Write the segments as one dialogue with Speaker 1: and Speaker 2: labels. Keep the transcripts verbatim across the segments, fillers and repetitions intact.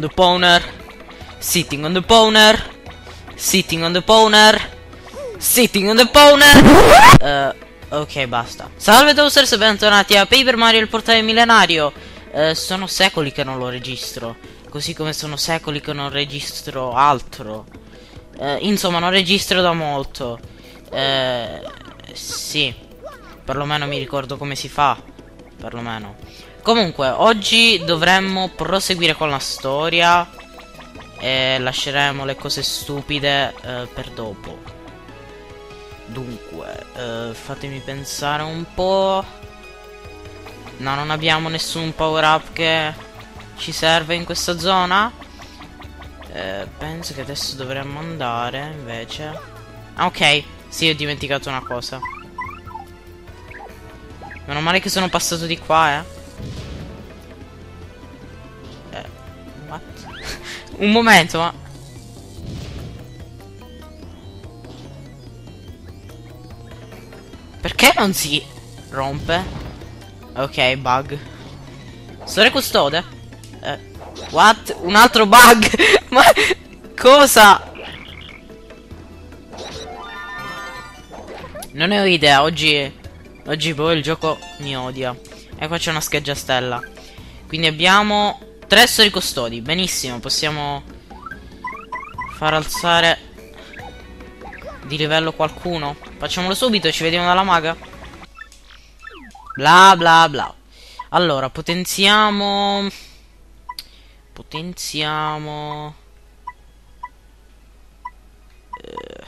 Speaker 1: the powner. Sitting on the powner. Sitting on the powner. Sitting on the powner. uh, Ok, basta. Salve Toasters e bentornati a Paper Mario il portale millenario. uh, Sono secoli che non lo registro, così come sono secoli che non registro altro. uh, Insomma, non registro da molto. uh, Sì, perlomeno mi ricordo come si fa. Perlomeno. Comunque, oggi dovremmo proseguire con la storia e lasceremo le cose stupide uh, per dopo. Dunque, uh, fatemi pensare un po'. No, non abbiamo nessun power up che ci serve in questa zona. uh, Penso che adesso dovremmo andare invece. Ah, ok, sì, ho dimenticato una cosa. Meno male che sono passato di qua, eh. Eh, what? Un momento, ma... Perché non si rompe? Ok, bug. Storia custode? Eh, what? Un altro bug? Ma cosa? Non ne ho idea, oggi... Oggi poi il gioco mi odia. E qua c'è una scheggia stella. Quindi abbiamo tre storie custodi. Benissimo, possiamo far alzare di livello qualcuno. Facciamolo subito, ci vediamo dalla maga. Bla bla bla. Allora, potenziamo. Potenziamo. Eh.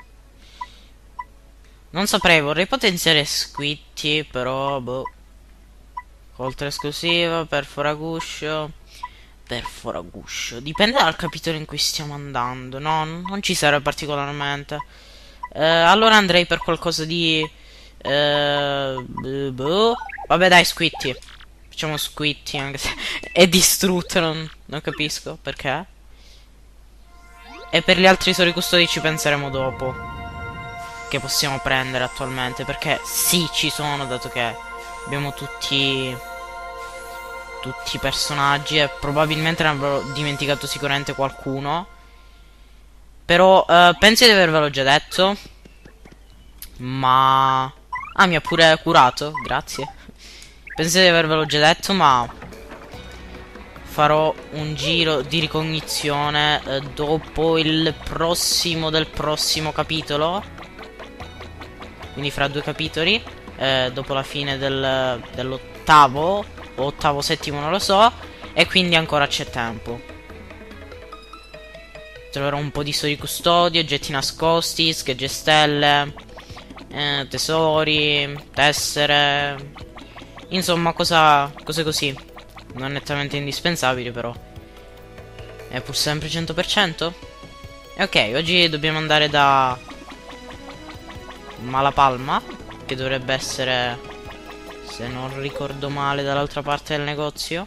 Speaker 1: Non saprei, vorrei potenziare Squitty, però boh. Coltre esclusiva, perforaguscio. Perforaguscio. Dipende dal capitolo in cui stiamo andando. No, non ci serve particolarmente. Eh, allora andrei per qualcosa di... Eh, boh. Vabbè dai, Squitty. Facciamo Squitty, anche se è distrutto, non, non capisco perché. E per gli altri tesori custodi ci penseremo dopo. Che possiamo prendere attualmente, perché sì, ci sono, dato che abbiamo tutti tutti i personaggi e probabilmente ne avrò dimenticato sicuramente qualcuno. Però uh, penso di avervelo già detto. Ma... Ah, mi ha pure curato, grazie. Penso di avervelo già detto, ma farò un giro di ricognizione uh, dopo il prossimo del prossimo capitolo. Quindi fra due capitoli, eh, dopo la fine del, dell'ottavo, o ottavo, settimo, non lo so. E quindi ancora c'è tempo. Troverò un po' di storie di custodio, oggetti nascosti, schegge stelle, eh, tesori, tessere. Insomma, cosa, cose così. Non nettamente indispensabili, però. È pur sempre cento per cento? E ok, oggi dobbiamo andare da... Malapalma, che dovrebbe essere, se non ricordo male, dall'altra parte del negozio.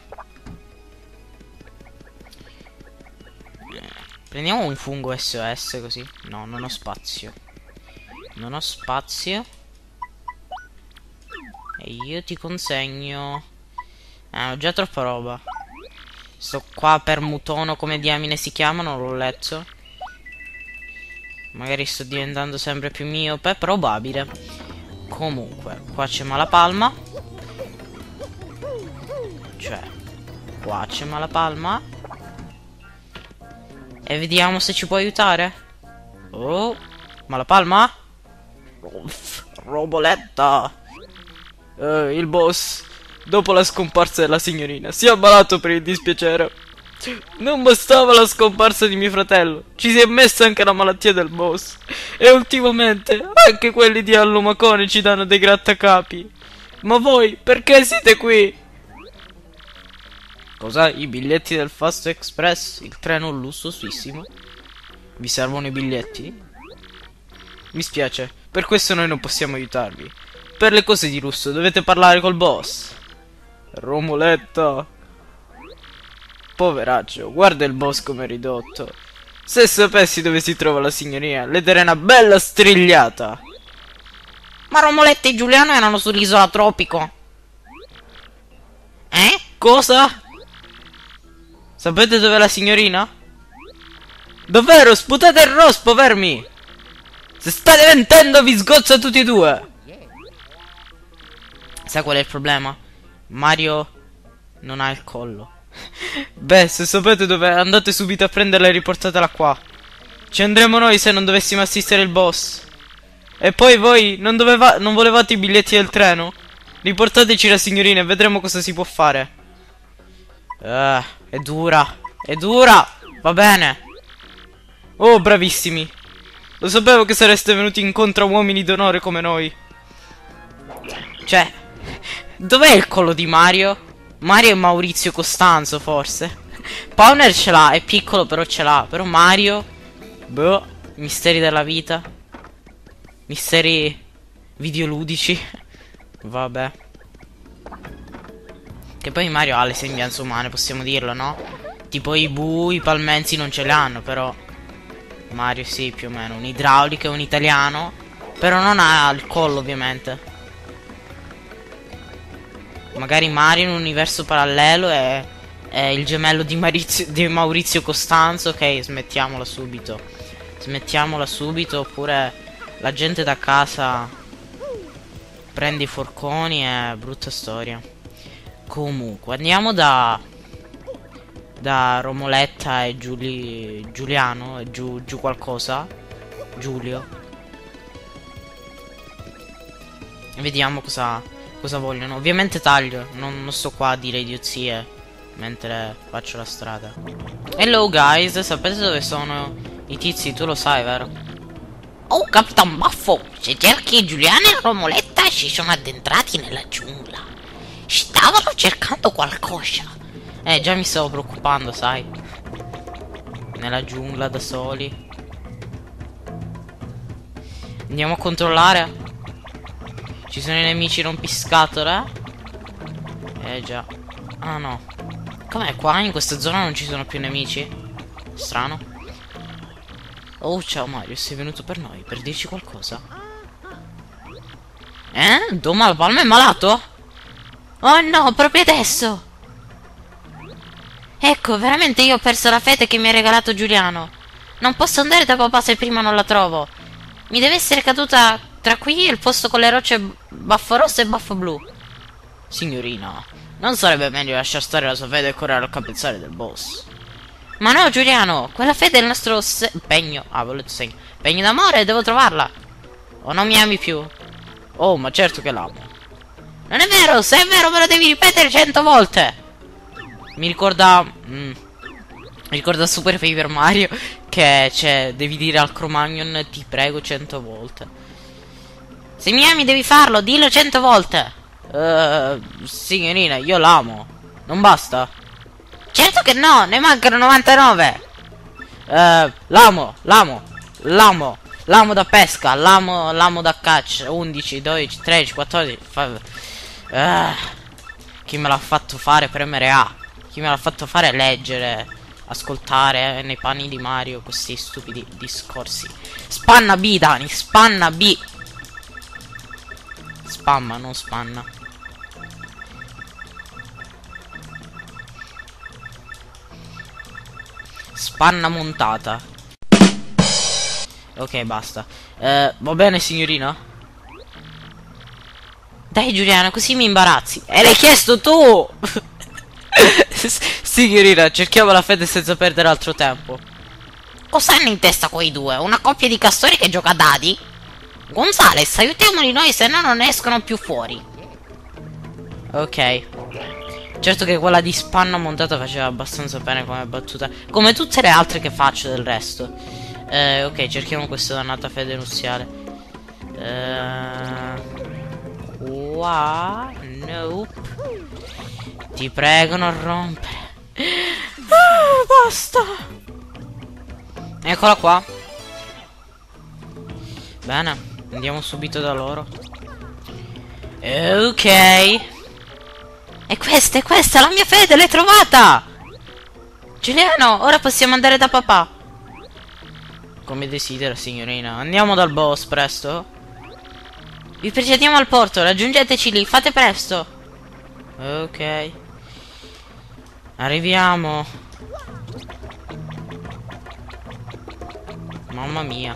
Speaker 1: Prendiamo un fungo S O S così. No, non ho spazio. Non ho spazio. E io ti consegno... Eh, ho già troppa roba. Sto qua per mutono, come diamine si chiamano, l'ho letto. Magari sto diventando sempre più miope, probabile. Comunque, qua c'è Malapalma. Cioè, qua c'è Malapalma. E vediamo se ci può aiutare. Oh, Malapalma? Uff, Roboletta. Eh, il boss, dopo la scomparsa della signorina, si è ammalato per il dispiacere. Non bastava la scomparsa di mio fratello, ci si è messa anche la malattia del boss. E ultimamente anche quelli di Allumacone ci danno dei grattacapi. Ma voi perché siete qui? Cosa? I biglietti del Fast Express? Il treno lussuosissimo? Vi servono i biglietti? Mi spiace, per questo noi non possiamo aiutarvi. Per le cose di lusso dovete parlare col boss. Romoletta. Poveraccio, guarda il boss come è ridotto. Se sapessi dove si trova la signorina, le darei una bella strigliata. Ma Romoletta e Giuliano erano sull'isola Tropico. Eh? Cosa? Sapete dov'è la signorina? Davvero, sputate il rospo, vermi! Se state mentendo vi sgozzo tutti e due! Sai qual è il problema? Mario non ha il collo. Beh, se sapete dov'è, andate subito a prenderla e riportatela qua. Ci andremo noi se non dovessimo assistere il boss. E poi voi non, doveva non volevate i biglietti del treno? Riportateci la signorina e vedremo cosa si può fare. Uh, è dura, è dura. Va bene. Oh, bravissimi. Lo sapevo che sareste venuti incontro a uomini d'onore come noi. Cioè, dov'è il collo di Mario? Mario è Maurizio Costanzo, forse. Powner ce l'ha, è piccolo però ce l'ha. Però Mario, boh, misteri della vita. Misteri videoludici. Vabbè. Che poi Mario ha le sembianze umane, possiamo dirlo, no? Tipo i Boo, i Palmenzi non ce le hanno, però Mario sì, più o meno. Un idraulico e un italiano. Però non ha il collo, ovviamente. Magari Mario in un universo parallelo è, è il gemello di, Marizio, di Maurizio Costanzo. Ok, smettiamola subito. Smettiamola subito, oppure la gente da casa prende i forconi. È brutta storia. Comunque, andiamo da Da Romoletta e Giuli, Giuliano e giù, giù qualcosa. Giulio. E vediamo cosa Cosa vogliono? Ovviamente taglio. Non, non sto qua a dire idiozie mentre faccio la strada. Hello guys, sapete dove sono i tizi? Tu lo sai, vero? Oh, Capitan Baffo, se cerchi Giuliano e Romoletta si sono addentrati nella giungla. Stavano cercando qualcosa. Eh, già mi stavo preoccupando, sai. Nella giungla da soli. Andiamo a controllare. Ci sono i nemici rompiscatole? Eh già. Ah no. Com'è qua? In questa zona non ci sono più nemici? Strano. Oh ciao Mario, sei venuto per noi, per dirci qualcosa? Eh? Doma la palma è malato? Oh no, proprio adesso! Ecco, veramente io ho perso la fede che mi ha regalato Giuliano. Non posso andare da papà se prima non la trovo. Mi deve essere caduta tra qui e il posto con le rocce Baffo Rosso e Baffo Blu. Signorina, non sarebbe meglio lasciar stare la sua fede e correre al capezzale del boss? Ma no, Giuliano, quella fede è il nostro impegno. Ah, volevo segno. Impegno d'amore, devo trovarla. O non mi ami più? Oh, ma certo che l'amo. Non è vero, se è vero me lo devi ripetere cento volte. Mi ricorda... Mm, mi ricorda Super Paper Mario, che c'è, devi dire al Cro-Magnon ti prego cento volte. Se mi ami devi farlo, dillo cento volte. Uh, signorina, io l'amo. Non basta? Certo che no, ne mancano novantanove. Uh, l'amo, l'amo, l'amo, l'amo da pesca, l'amo, l'amo da caccia. undici, dodici, tredici, quattordici. Fa... Uh, chi me l'ha fatto fare premere A? Chi me l'ha fatto fare leggere, ascoltare eh, nei panni di Mario questi stupidi discorsi? Spanna B, Dani, spanna B. Spamma, non spanna. Spanna montata. Ok, basta. eh, Va bene, signorina? Dai, Giuliano, così mi imbarazzi. E l'hai chiesto tu. Signorina, cerchiamo la fede senza perdere altro tempo. Cosa hanno in testa quei due? Una coppia di castori che gioca a dadi? Gonzales, aiutiamoli noi, se no non escono più fuori. Ok. Certo che quella di spanna montata faceva abbastanza bene come battuta, come tutte le altre che faccio del resto. eh, Ok, cerchiamo questa dannata fede nuziale. eh, Qua. Nope. Ti prego non rompere. Ah, basta. Eccola qua. Bene, andiamo subito da loro. Ok. E questa, è questa, la mia fede, l'hai trovata! Giuliano, ora possiamo andare da papà. Come desidera, signorina. Andiamo dal boss, presto. Vi precediamo al porto, raggiungeteci lì, fate presto. Ok. Arriviamo. Mamma mia.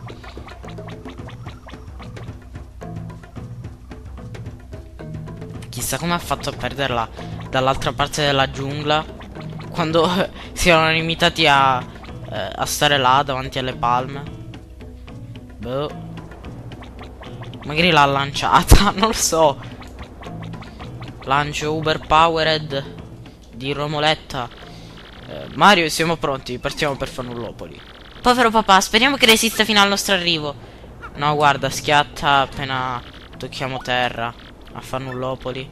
Speaker 1: Chissà come ha fatto a perderla dall'altra parte della giungla, quando si erano limitati a, eh, a stare là davanti alle palme. Boh. Magari l'ha lanciata, non lo so. Lancio Uber Powered di Romoletta. eh, Mario, siamo pronti, partiamo per Fannullopoli. Povero papà, speriamo che resista fino al nostro arrivo. No, guarda, schiatta appena tocchiamo terra a Fannullopoli.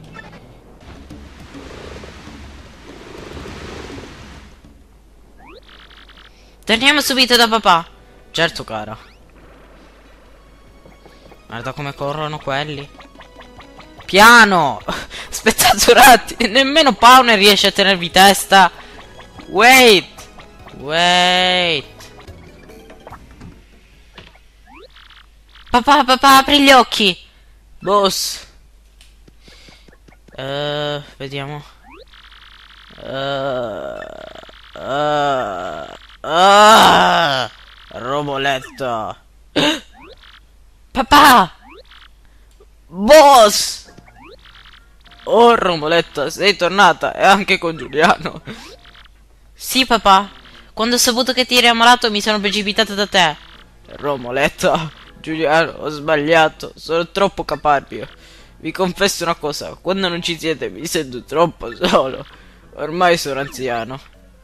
Speaker 1: Torniamo subito da papà. Certo, cara. Guarda come corrono quelli. Piano. Aspettate un attimo. Nemmeno Powner riesce a tenervi testa. Wait. Wait. Papà, papà, apri gli occhi. Boss. Uh, vediamo. Uh, uh, uh, Romoletta. Papà. Boss. Oh, Romoletta, sei tornata e anche con Giuliano. Sì, papà. Quando ho saputo che ti eri ammalato mi sono precipitata da te. Romoletta, Giuliano, ho sbagliato. Sono troppo caparbio. Vi confesso una cosa, quando non ci siete mi sento troppo solo. Ormai sono anziano.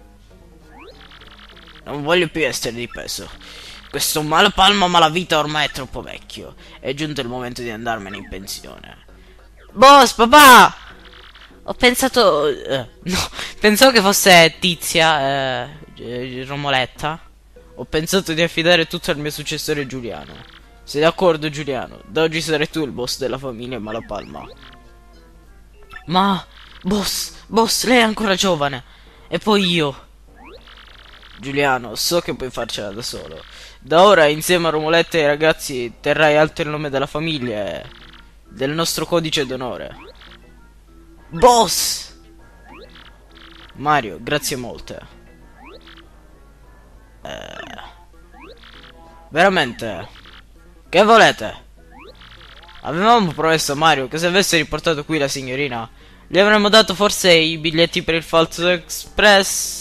Speaker 1: Non voglio più essere di peso. Questo malapalma malavita ormai è troppo vecchio. È giunto il momento di andarmene in pensione. Boss, papà! Ho pensato... Eh, no, pensavo che fosse Tizia, eh, Romoletta. Ho pensato di affidare tutto al mio successore Giuliano. Sei d'accordo, Giuliano? Da oggi sarai tu il boss della famiglia Malapalma. Ma... Boss, boss, lei è ancora giovane. E poi io. Giuliano, so che puoi farcela da solo. Da ora, insieme a Romoletta e ai ragazzi, terrai alto il nome della famiglia e del nostro codice d'onore. Boss! Mario, grazie molte. Eh... Veramente? Che volete? Avevamo promesso a Mario che se avesse riportato qui la signorina, gli avremmo dato forse i biglietti per il Falso Express.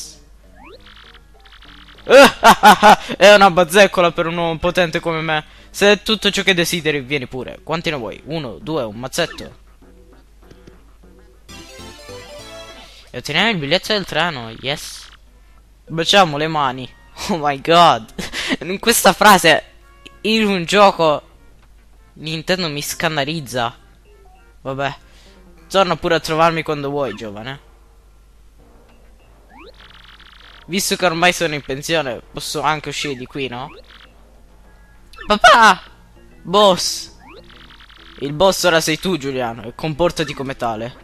Speaker 1: È una bazzeccola per un uomo potente come me. Se è tutto ciò che desideri, vieni pure. Quanti ne vuoi? Uno, due, un mazzetto. E otteniamo il biglietto del treno, yes. Baciamo le mani. Oh my god. In questa frase, in un gioco, Nintendo mi scandalizza. Vabbè. Torna pure a trovarmi quando vuoi, giovane. Visto che ormai sono in pensione, posso anche uscire di qui, no? Papà! Boss! Il boss ora sei tu, Giuliano, e comportati come tale.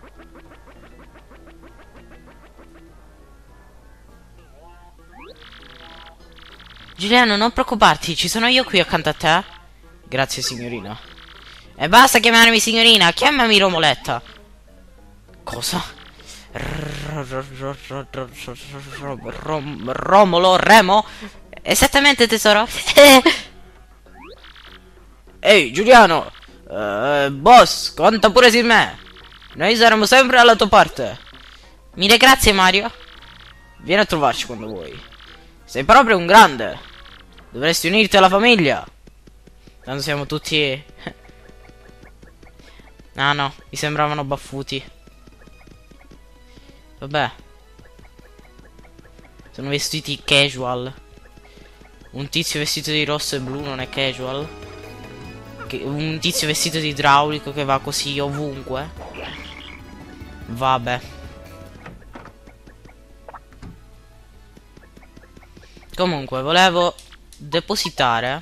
Speaker 1: Giuliano, non preoccuparti, ci sono io qui accanto a te. Grazie, signorina. E basta chiamarmi signorina, chiamami Romoletta. Cosa? Romolo, Remo? Esattamente, tesoro. Ehi, Giuliano. uh, Boss, conta pure su me. Noi saremo sempre alla tua parte. Mille grazie, Mario. Vieni a trovarci quando vuoi. Sei proprio un grande. Dovresti unirti alla famiglia. Tanto siamo tutti... Ah no, mi sembravano baffuti. Vabbè. Sono vestiti casual. Un tizio vestito di rosso e blu non è casual. Che, un tizio vestito di idraulico che va così ovunque. Vabbè. Comunque, volevo depositare,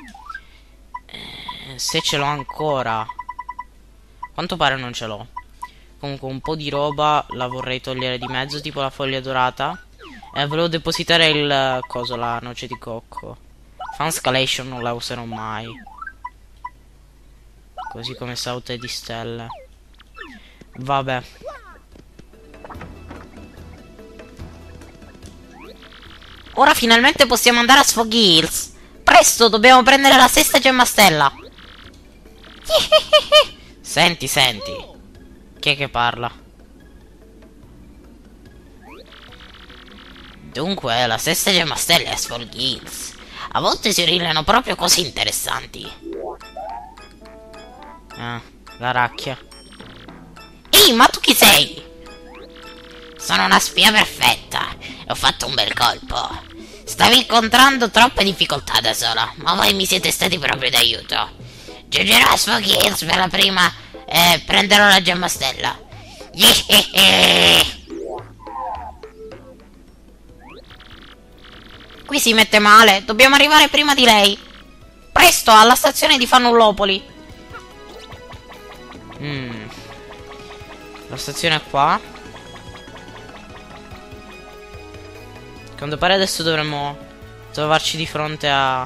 Speaker 1: eh, se ce l'ho ancora. Quanto pare non ce l'ho. Comunque un po' di roba la vorrei togliere di mezzo, tipo la foglia dorata. E volevo depositare il coso, la noce di cocco. Fan Scalation non la userò mai. Così come saute di stelle. Vabbè. ora finalmente possiamo andare a Sfoggy Hills. Presto, dobbiamo prendere la sesta gemma stella. Senti, senti. Chi è che parla? Dunque, la sesta gemma stella è a Sfoggy Hills. A volte si rivelano proprio cose interessanti. Ah, la racchia. Ehi, ma tu chi sei? Sono una spia perfetta e ho fatto un bel colpo. Stavo incontrando troppe difficoltà da sola, ma voi mi siete stati proprio d'aiuto. Giungerò a Sfoggy Hills per la prima e prenderò la gemma stella. Qui si mette male, dobbiamo arrivare prima di lei. Presto, alla stazione di Fanullopoli. Mm. La stazione è qua. Quando pare adesso dovremmo trovarci di fronte a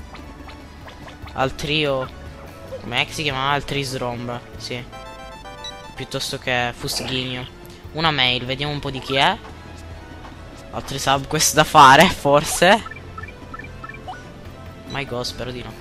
Speaker 1: al trio. Come si chiamava? Il Trisromb. Sì. Piuttosto che Fusghigno. Una mail, vediamo un po' di chi è. Altri subquest da fare, forse. My God, spero di no.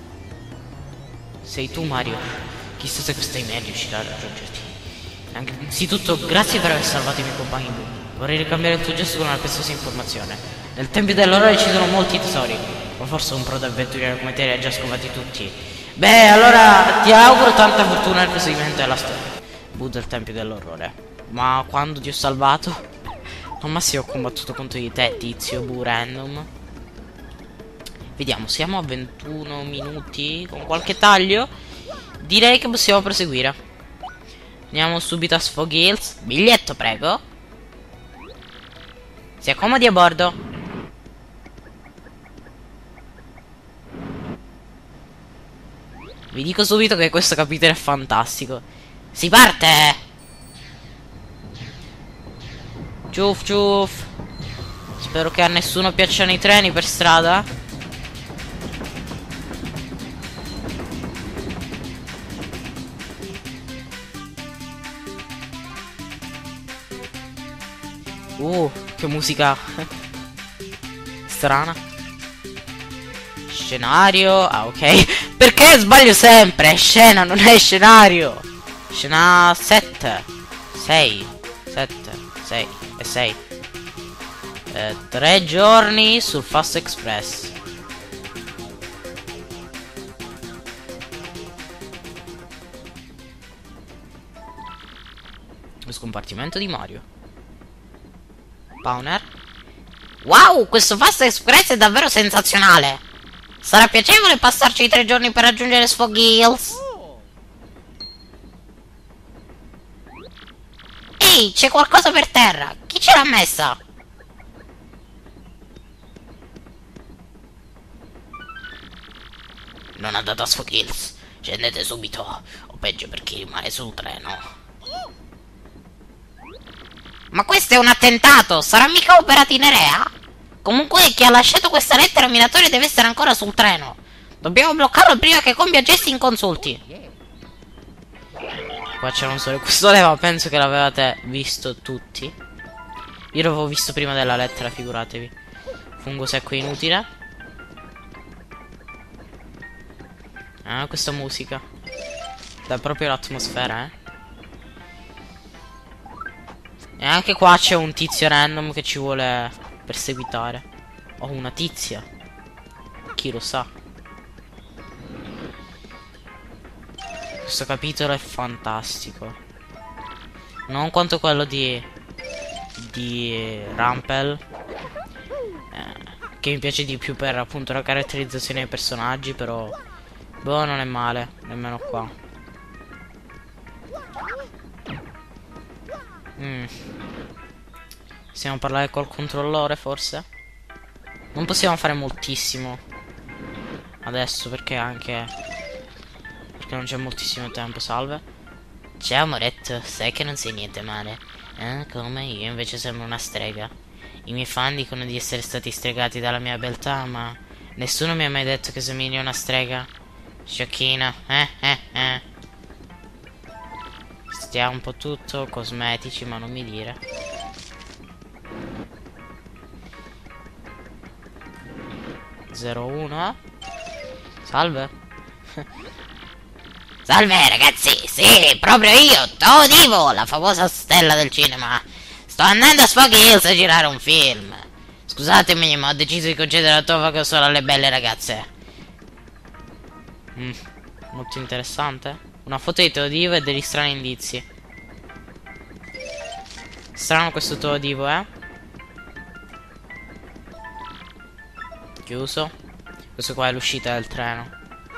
Speaker 1: Sei tu, Mario. Chissà se questa email riuscirà a raggiungerti. Anzitutto, grazie per aver salvato i miei compagni Boo. Vorrei ricambiare il tuo gesto con una preziosa informazione. Nel Tempio dell'Orrore ci sono molti tesori, ma forse un pro d'avventuriero come te li ha già scovati tutti. Beh, allora ti auguro tanta fortuna nel proseguimento della storia. Boo del Tempio dell'Orrore. Ma quando ti ho salvato? Al massimo ho combattuto contro di te, tizio Boo random. Vediamo, siamo a ventuno minuti con qualche taglio. Direi che possiamo proseguire. Andiamo subito a Sfoggy Hills. Biglietto, prego. Si accomodi a bordo. Vi dico subito che questo capitolo è fantastico. Si parte! Ciuff ciuff. Spero che a nessuno piacciono i treni per strada. Uh, che musica strana. Scenario. Ah, ok. Perché sbaglio sempre? È scena, non è scenario. Scena sette sei sette sei e sei. eh, Tre giorni sul Fast Express. Lo scompartimento di Mario. Powner. Wow, questo Fast Express è davvero sensazionale. Sarà piacevole passarci i tre giorni per raggiungere Sfoggy Hills. Ehi, c'è qualcosa per terra. Chi ce l'ha messa? Non andate a Sfoggy Hills. Scendete subito, o peggio per chi rimane sul treno. Ma questo è un attentato! Sarà mica operata in Nerea? Comunque chi ha lasciato questa lettera al minatore deve essere ancora sul treno. Dobbiamo bloccarlo prima che compia gesti inconsulti. Qua c'era un sole custode, ma penso che l'avevate visto tutti. Io l'avevo visto prima della lettera, figuratevi. Fungo secco inutile. Ah, questa musica dà proprio l'atmosfera, eh. E anche qua c'è un tizio random che ci vuole perseguitare. O una tizia. Chi lo sa. Questo capitolo è fantastico. Non quanto quello di Di Rumpel, eh, che mi piace di più per appunto la caratterizzazione dei personaggi. Però boh, non è male. Nemmeno qua. Mm. Possiamo parlare col controllore, forse? Non possiamo fare moltissimo adesso, perché anche Perché non c'è moltissimo tempo. Salve. Ciao Moretto, sai che non sei niente male. Eh, come? Io invece sembro una strega. I miei fan dicono di essere stati stregati dalla mia beltà, ma nessuno mi ha mai detto che somigli a una strega. Sciocchina. Eh, eh, eh. Stiamo un po' tutto cosmetici, ma non mi dire. zero uno. Salve.
Speaker 2: Salve ragazzi, sì, proprio io, Toho Divo, la famosa stella del cinema. Sto andando a Sfoghi Hills a girare un film. Scusatemi, ma ho deciso di concedere la toga solo alle belle ragazze.
Speaker 1: Mm, molto interessante. Una foto di Toho Divo e degli strani indizi. Strano questo Toho Divo, eh. Chiuso. Questo qua è l'uscita del treno.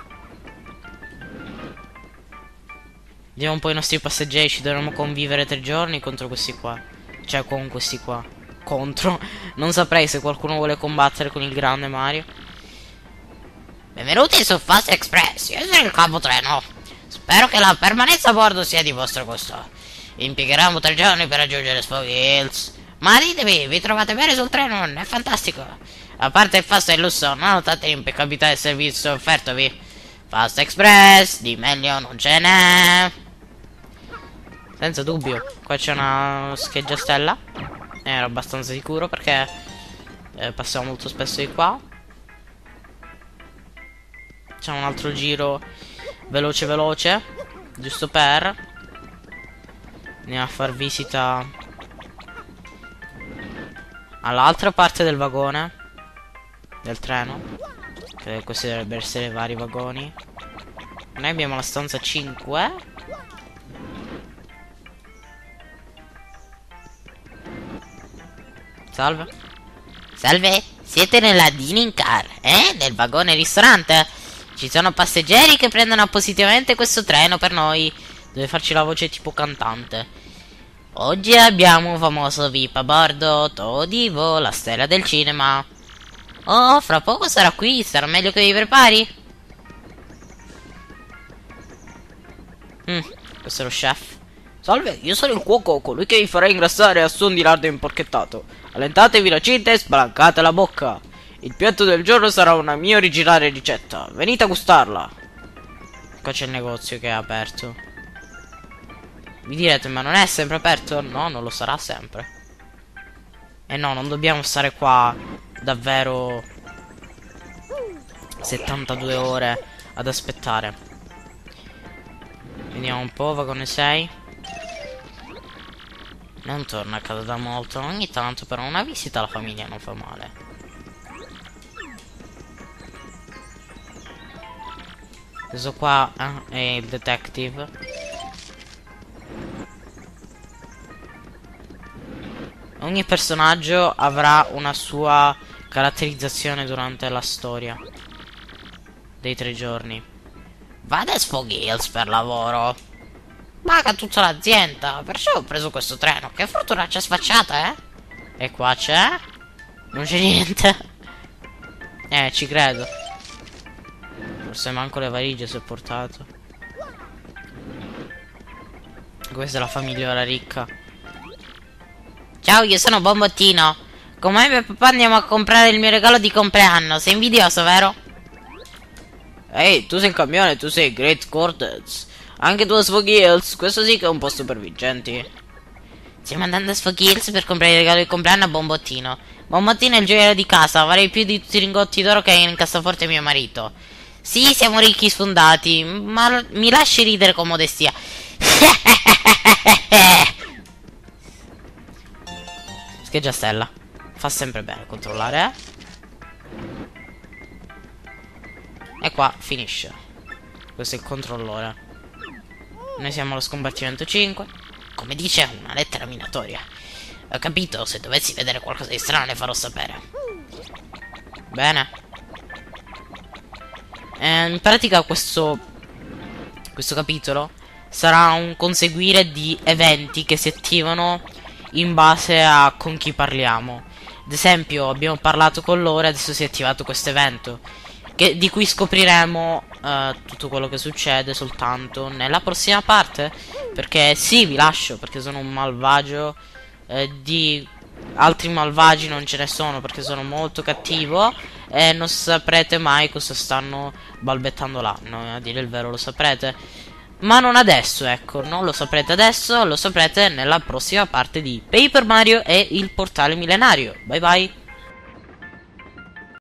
Speaker 1: Vediamo un po' i nostri passeggeri. Ci dovremmo convivere tre giorni contro questi qua. Cioè con questi qua. Contro. Non saprei se qualcuno vuole combattere con il grande Mario.
Speaker 2: Benvenuti su Fast Express, io sono il capotreno. Spero che la permanenza a bordo sia di vostro gusto. Impiegheremo tre giorni per raggiungere Sfoghi Hills. Ma ditemi, vi trovate bene sul treno? È fantastico. A parte il fasto e il lusso, non notate l'impeccabilità del servizio offertovi. Fast Express, di meglio non ce n'è.
Speaker 1: Senza dubbio. Qua c'è una scheggia stella. Ero abbastanza sicuro perché eh, passiamo molto spesso di qua. C'è un altro giro veloce veloce, giusto per andiamo a far visita all'altra parte del vagone del treno, che questi dovrebbero essere i vari vagoni. Noi abbiamo la stanza cinque. Salve.
Speaker 2: Salve, siete nella dining car, eh? Nel vagone ristorante? Ci sono passeggeri che prendono appositamente questo treno per noi.
Speaker 1: Deve farci la voce tipo cantante.
Speaker 2: Oggi abbiamo un famoso V I P a bordo, Toho Divo, la stella del cinema. Oh, fra poco sarà qui, sarà meglio che vi prepari.
Speaker 1: Mm, questo è lo chef. Salve, io sono il cuoco, colui che vi farà ingrassare a suon di lardo imporchettato. Allentatevi la cinta e spalancate la bocca. Il piatto del giorno sarà una mia originale ricetta. Venite a gustarla. Qua c'è il negozio che è aperto. Vi direte, ma non è sempre aperto? No, non lo sarà sempre. E no, non dobbiamo stare qua davvero settantadue ore ad aspettare. Vediamo un po', vagone sei. Non torna a casa da molto, ogni tanto però una visita alla famiglia non fa male. Questo qua eh, è il detective. Ogni personaggio avrà una sua caratterizzazione durante la storia dei tre giorni.
Speaker 2: Vado a Sfoghi Hills per lavoro. Paga tutta l'azienda, perciò ho preso questo treno. Che fortunaccia sfacciata, eh?
Speaker 1: E qua c'è? Non c'è niente. Eh, ci credo. Forse manco le valigie si è portato. Questa è la famigliola ricca.
Speaker 2: Ciao, io sono Bombottino. Con me e mio papà andiamo a comprare il mio regalo di compleanno. Sei invidioso, vero?
Speaker 1: Ehi, tu sei in camione, tu sei Great Cortez. Anche tu a Sfoghi Hills, questo sì che è un posto per vincenti.
Speaker 2: Stiamo andando a Sfoghi Hills per comprare il regalo di compleanno a Bombottino. Bombottino è il gioiello di casa, varei più di tutti i lingotti d'oro che hai in cassaforte mio marito. Sì, siamo ricchi sfondati, ma mi lasci ridere con modestia.
Speaker 1: Scheggia stella. Fa sempre bene controllare, eh. E qua finisce. Questo è il controllore. Noi siamo allo scombattimento cinque.
Speaker 2: Come dice una lettera minatoria. Ho capito, se dovessi vedere qualcosa di strano le farò sapere.
Speaker 1: Bene. Eh, in pratica questo Questo capitolo sarà un conseguire di eventi che si attivano in base a con chi parliamo. Ad esempio abbiamo parlato con loro e adesso si è attivato questo evento che, di cui scopriremo uh, tutto quello che succede soltanto nella prossima parte. Perché sì, vi lascio perché sono un malvagio, eh, di altri malvagi non ce ne sono perché sono molto cattivo e non saprete mai cosa stanno balbettando là. No, a dire il vero lo saprete, ma non adesso, ecco, non lo saprete adesso, lo saprete nella prossima parte di Paper Mario e il portale millenario. Bye bye.